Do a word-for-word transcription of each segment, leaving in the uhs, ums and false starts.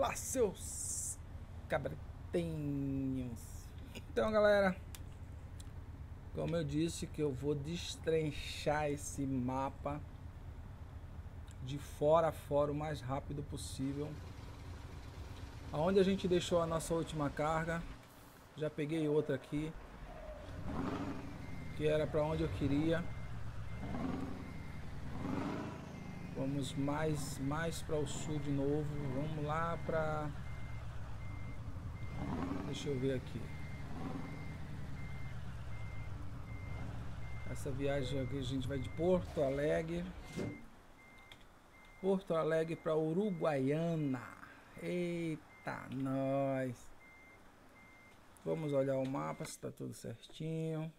Fala, seus cabretinhos. Então, galera, como eu disse que eu vou destrinchar esse mapa de fora a fora o mais rápido possível. Aonde a gente deixou a nossa última carga, já peguei outra aqui, que era para onde eu queria. Vamos mais, mais para o sul de novo. Vamos lá para... Deixa eu ver aqui. Essa viagem aqui a gente vai de Porto Alegre. Porto Alegre para Uruguaiana. Eita, nós. Vamos olhar o mapa se está tudo certinho.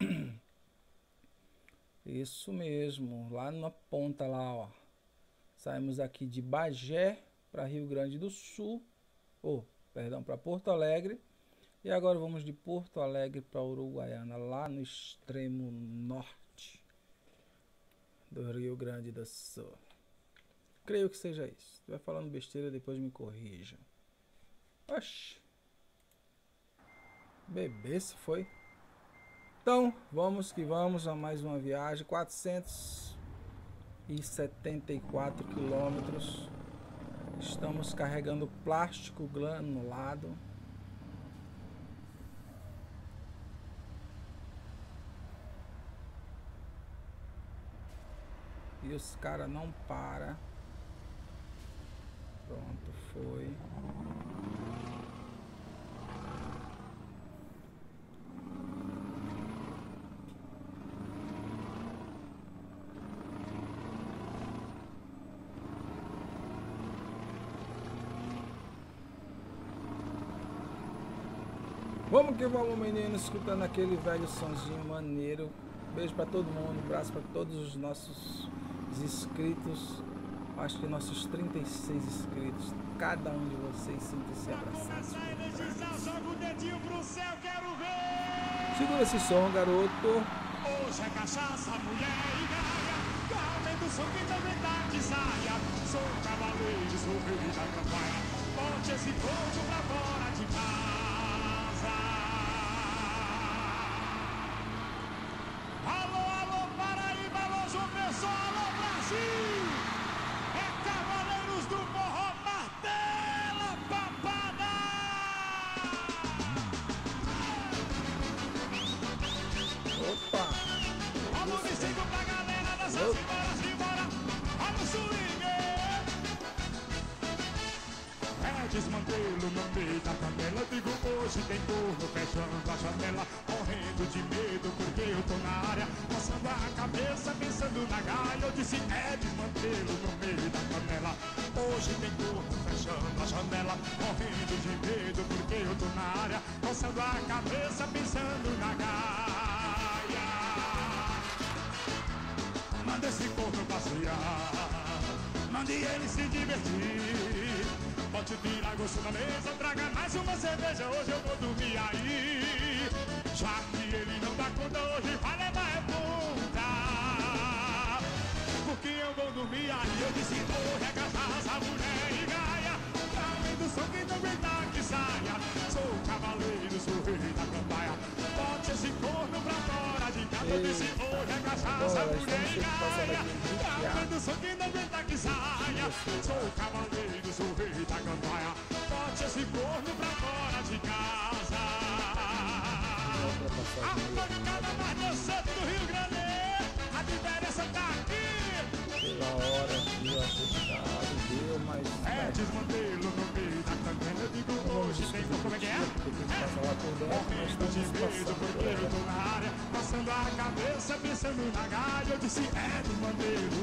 Isso mesmo, lá na ponta lá, ó. Saímos aqui de Bagé para Rio Grande do Sul, ou, oh, perdão, para Porto Alegre. E agora vamos de Porto Alegre para Uruguaiana, lá no extremo norte do Rio Grande do Sul. Creio que seja isso. Se estiver falando besteira, depois me corrijam. Oxi. Bebê, se foi. Então, vamos que vamos a mais uma viagem. quatrocentos e setenta e quatro quilômetros. Estamos carregando plástico granulado. E os caras não param. Pronto, foi. Vamos que vamos, menino, escutando aquele velho sonzinho maneiro. Beijo pra todo mundo, abraço pra todos os nossos inscritos. Acho que nossos trinta e seis inscritos. Cada um de vocês sinta-se abraçado. Segura esse som, garoto. Hoje é cachaça, mulher e gaia. Calma do som que também tá de saia. Sou cavaleiro, sou rei da campanha. Bote esse fogo pra fora de casa. Alô, alô, Paraíba, alô, João Pessoa, alô, Brasil! É Cavaleiros do Morro, martela, papada! Opa! Alô, me siga pra galera dessas embora, simbora! Alô, swing! É desmantelo no meio da canela. Digo, hoje tem corno fechando a janela. Morrendo de medo porque eu tô na área. Passando a cabeça, pensando na gaia. Eu disse, é desmantelo no meio da canela. Hoje tem corno fechando a janela. Morrendo de medo porque eu tô na área. Passando a cabeça, pensando na gaia. Manda esse corno passear. Mande ele se divertir. Pode tirar gosto na mesa, traga mais uma cerveja, hoje eu vou dormir aí. Já que ele não dá conta, hoje vai levar é ponta. Porque eu vou dormir aí, eu disse, hoje é cachaça, mulher e gaia. Além do som que não aguenta que saia. Sou cavaleiro, sou rei da campanha. Bote esse corno pra fora de casa, eu disse, hoje é cachaça, mulher e gaia. Além do som que não aguenta que saia. Sou cavaleiro, sou rei da campanha. Bote esse corno pra fora de casa. A pancada mais dançante do Rio Grande. A diferença tá aqui. Pela hora que o assustado deu, mas... É desmantelo no meio da canela. Eu digo, hoje tem como é que é? Morrendo de medo porque eu tô na área. Passando a cabeça, pensando na gaia. Eu disse, é desmantelo.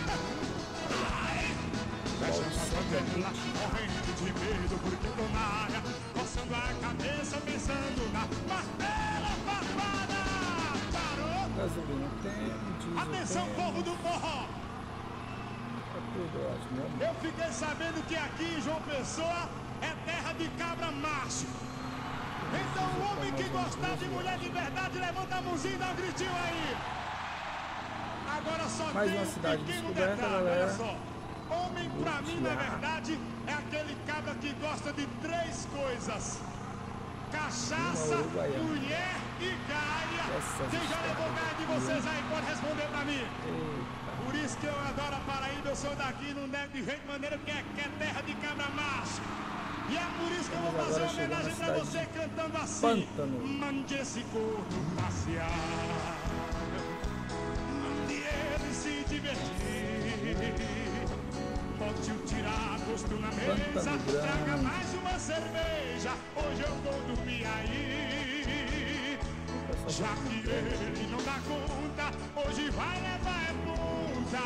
Fecha a canela, morrendo de medo porque eu tô na área. Passando a cabeça, pensando na martela papada. Parou? Gasolina tem, diesel. Atenção, tem. povo do forró. É tudo ótimo. Eu fiquei sabendo que aqui em João Pessoa é terra de cabra macho. Então o homem que gostar de mulher de verdade, levanta a mãozinha e dá um gritinho aí. Agora só Mais tem uma um cidade pequeno descoberta, detalhe, galera. olha só. Homem pra mim, na verdade, é aquele cabra que gosta de três coisas: cachaça, mulher e gaia. Quem já levou gaia de vocês aí pode responder pra mim. Eita. Por isso que eu adoro a Paraíba, eu sou daqui, não nego de jeito maneira, porque é, que é terra de cabra macho. E é por isso que eu vou fazer uma homenagem pra você cantando assim: Pântano. mande esse corno passear, mande ele se divertir, bote o tirar gosto na mesa, traga mais uma cerveja, hoje eu vou dormir aí. Já que ele não dá conta, hoje vai levar é ponta.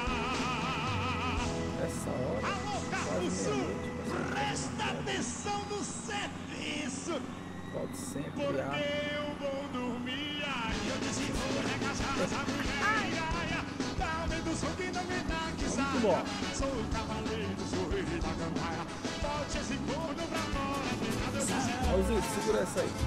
Essa hora. Alô, Carro Sul, presta atenção no serviço. Pode sempre Porque criar. eu vou dormir aí. Eu disse vou regaçar essa mulher iaia. Dá meio do som que não me dá que saia. Sou o cavaleiro, sou o rei da gandaia. Bote esse corno pra fora. Obrigado, eu disse. Raulzito, segura essa aí.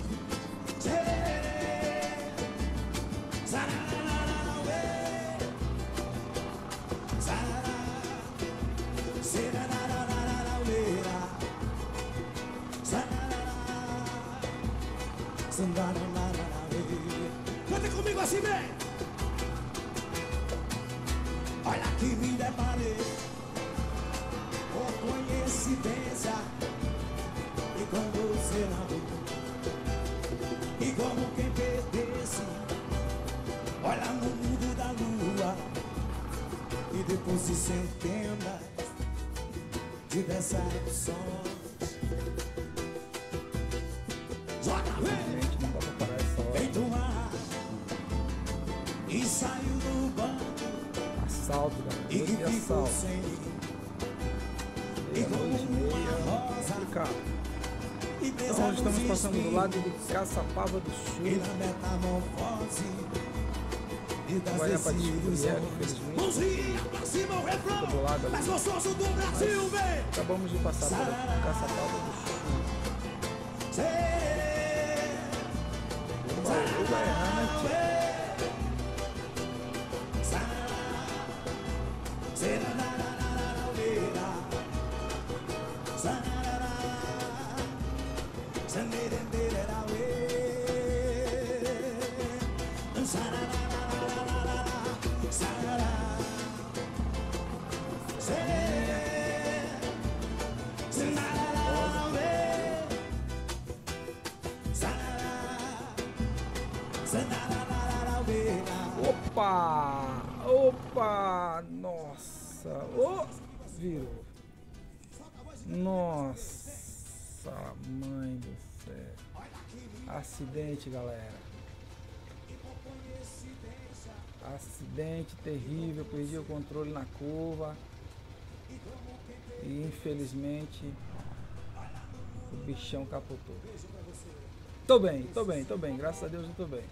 Canta comigo assim, bem. Olha que me deparei com coincidência e com você na rua. E como quem perdesse, olha no mundo da lua. E depois de centenas de decepções, joga vem, Gente, não dá pra parar essa hora. vem do mar e saiu do banco Assalto, galera. e Noite que de ficou assalto. sem Meia-noite e meia. Complicado. Então, hoje estamos passando do lado de Caçapava do e Sul. na metamorfose e das Vai para desilusões. Desfiliar, infelizmente. Mãozinha pra cima, o refrão Fica do lado ali. mais gostoso do Brasil, vem! Acabamos de passar por Caçapava do Sul. Uba, uba é errante. Opa! Opa! Nossa! Oh! Virou. Nossa, mãe do céu. Acidente, galera. Acidente terrível. Perdi o controle na curva. E infelizmente o bichão capotou. Tô bem, tô bem, tô bem. Graças a Deus eu tô bem.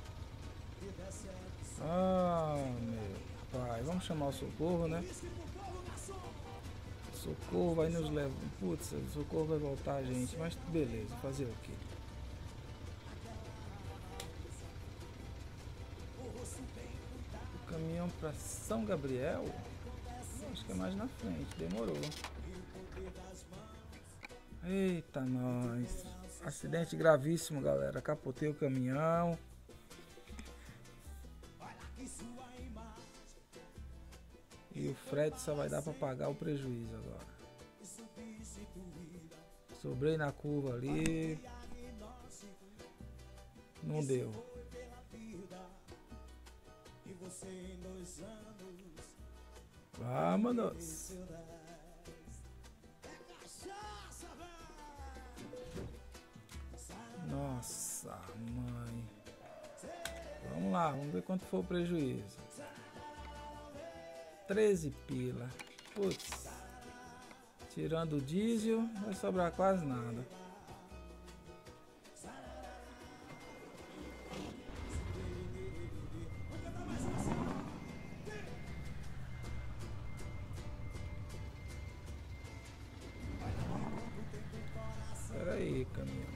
Ah, meu pai. Vamos chamar o socorro, né? Socorro vai nos levar. Putz, o socorro vai voltar a gente. Mas beleza, fazer o quê? O caminhão para São Gabriel? Acho que é mais na frente. Demorou. Eita, nós. Acidente gravíssimo, galera. Capotei o caminhão. E o frete só vai dar para pagar o prejuízo agora. Sobrei na curva ali. Não deu. Vamos. Nossa, mãe. Vamos lá, vamos ver quanto foi o prejuízo. treze pila. Putz. Tirando o diesel, não vai sobrar quase nada. Espera aí, caminhões.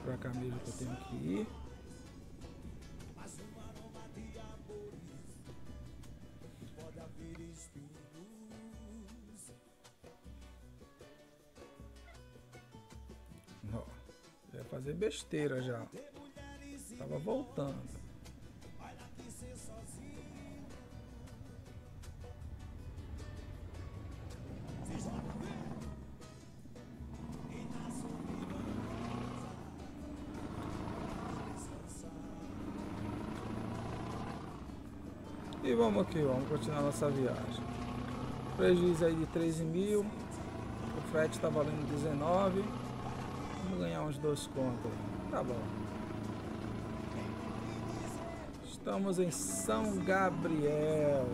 pra cá mesmo que eu tenho que ir. Ó, ia fazer besteira já. Tava voltando. E vamos aqui, vamos continuar nossa viagem. Prejuízo aí de treze mil. O frete tá valendo dezenove. Vamos ganhar uns dois contos aí. Tá bom. Estamos em São Gabriel.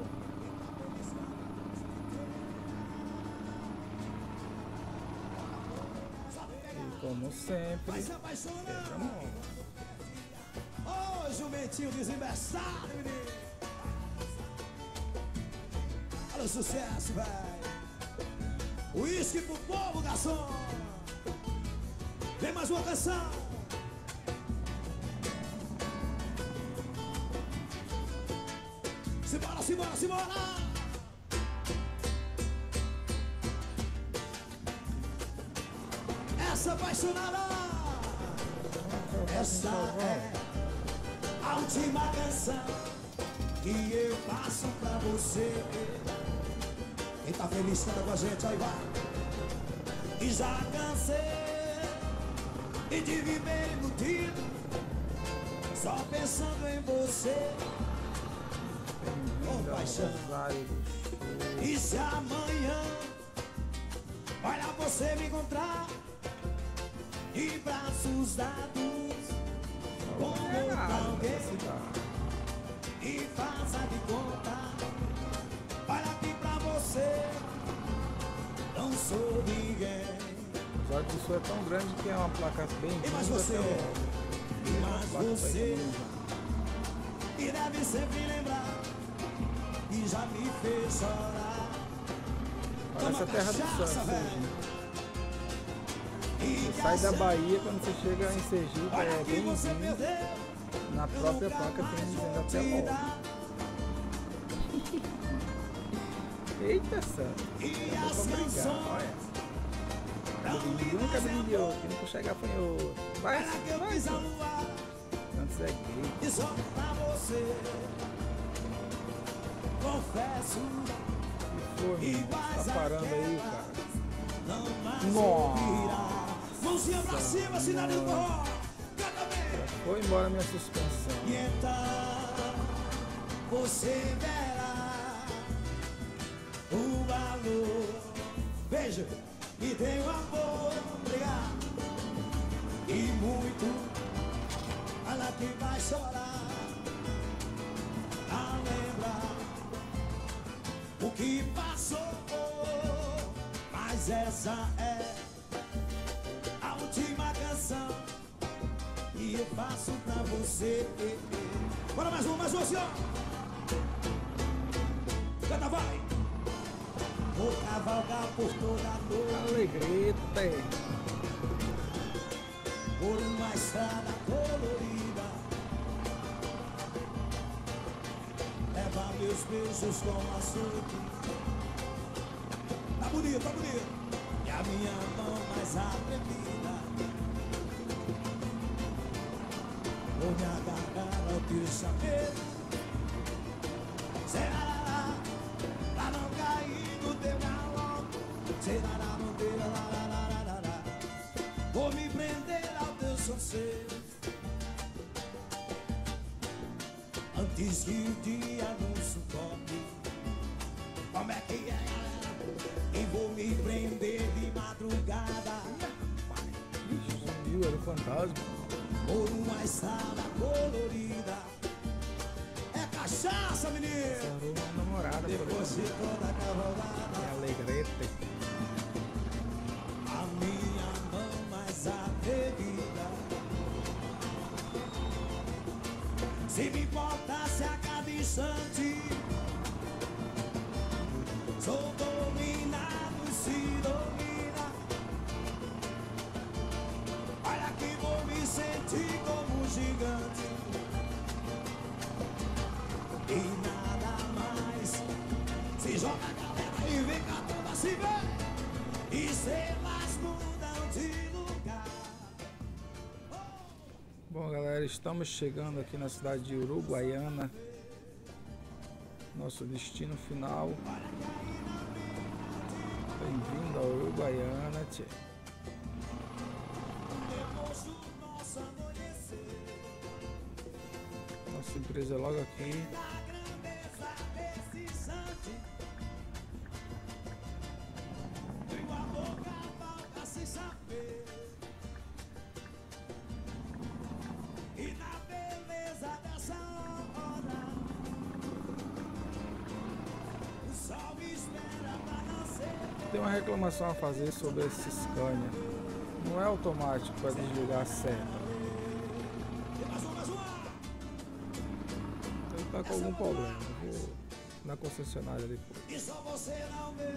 E como sempre, quebra mola. Ô, jumentinho desembaçado, menino. Olha o sucesso, vai. Uísque pro povo, garçom. Vem mais uma canção. Simbora, simbora, simbora. Essa apaixonada. Essa é a última canção que eu faço pra você. Quem tá feliz canta com a gente, aí vai. E já cansei de viver iludido, só pensando em você. Oh, paixão. E se amanhã olha você me encontrar de braços dados com outra alguém e faça de conta, olha aqui pra você, não sou ninguém. Só que isso é tão grande que é uma placa bem E mais você, e mais você, e deve sempre lembrar que já me fez chorar. Parece a terra do cachaça, Santos. velho. Você sai da Bahia, quando você chega em Sergipe, Olha é que bem você vindo. perdeu. Na própria placa tem dizendo até logo. Eita, santo. E Deu as pra brigar, canções olha. não Um me cabrinho, que não chegar foi outro. Vai, Olha que eu vai, fiz a santo. lua Santos é gay. e só pra você. Confesso, Que foi, menino? iguais Tá parando aí, àquela, cara. não mais Nossa. ouvirá. Mãozinha pra cima, cidade do forró. Canta bem. Foi embora a minha suspensão. E então você verá o valor. Veja, me dê um amor, obrigado. E muito, ela que vai chorar a lembrar o que passou. Mas essa é a última canção e eu faço pra você. Bora mais um, mais um assim, ó. Canta, vai. Vou cavalgar por toda a noite, Alegrete. por uma estrada colorida, levar meus beijos com açúcar. Tá bonito, tá bonito. E a minha mão mais atrevida, vou me agarrar ao teu chaveiro. Será pra não cair no teu galão. Será não ter lá, lá, lá, lá, lá. Vou me prender ao teu sossego antes que o dia nos sufoque. Como é que é, galera? E vou me prender de madrugada Ixi, sumiu, era o fantasma. por uma estrada colorida. É cachaça, menino. Parou uma namorada por Depois de aí. toda a cavalgada, É Alegrete. a minha mão mais atrevida. Se me importasse a cada instante, sou dominado, se domina. Olha que vou me sentir estrelas mudam de lugar. Bom, galera, estamos chegando aqui na cidade de Uruguaiana, nosso destino final. Bem-vindo a Uruguaiana, tchê. Nossa empresa é logo aqui. Tem uma reclamação a fazer sobre esse Scania. Não é automático para desligar a seta. Ele tá com algum problema. Eu vou na concessionária depois. E só você não vê.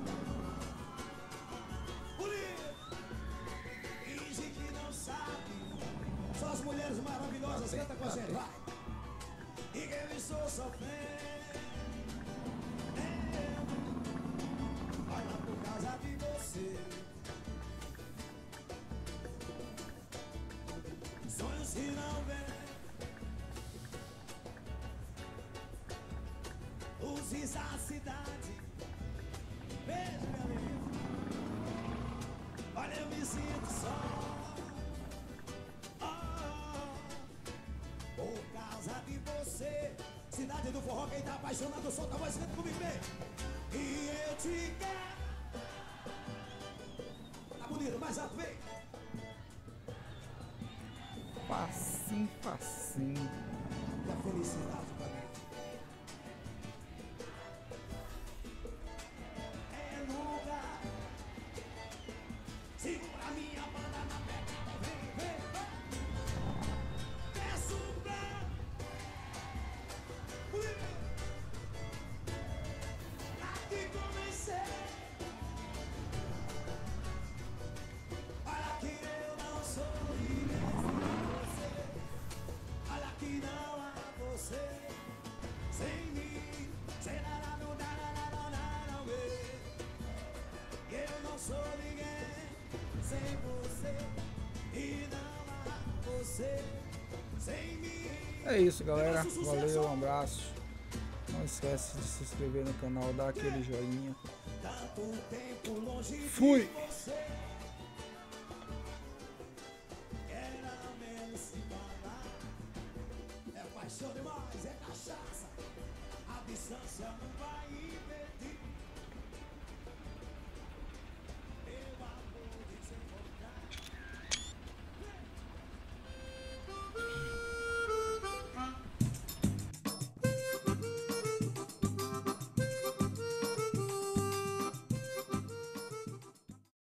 Finge que não sabe. Só as mulheres maravilhosas, canta com a gente, vai. E que eu estou sofrendo. Olha por causa de você. Sonhos que não vêm. Luzes da cidade. Beijo, meu amigo. Olha, eu me sinto só. Oh, por causa de você. Cidade do forró, quem tá apaixonado, solta a voz, canta comigo, vem. E eu te quero. Tá bonito, mais alto, vem. Facinho, facinho. E a felicidade pra mim. É lugar. Segura a minha banda na pegada, vem, vem, vem. Peço pra. Aqui comecei. Olha que eu não sou ninguém sem você. Olha que não há você sem mim. Sem nada, não dá, nada, não dá, não vê. Eu não sou ninguém sem você. E não há você sem mim. É isso, galera. Valeu, um abraço. Não esquece de se inscrever no canal, dar aquele joinha. Tanto tempo longe de Fui! você. Era menos se falar. É paixão demais, é cachaça. A distância não vai.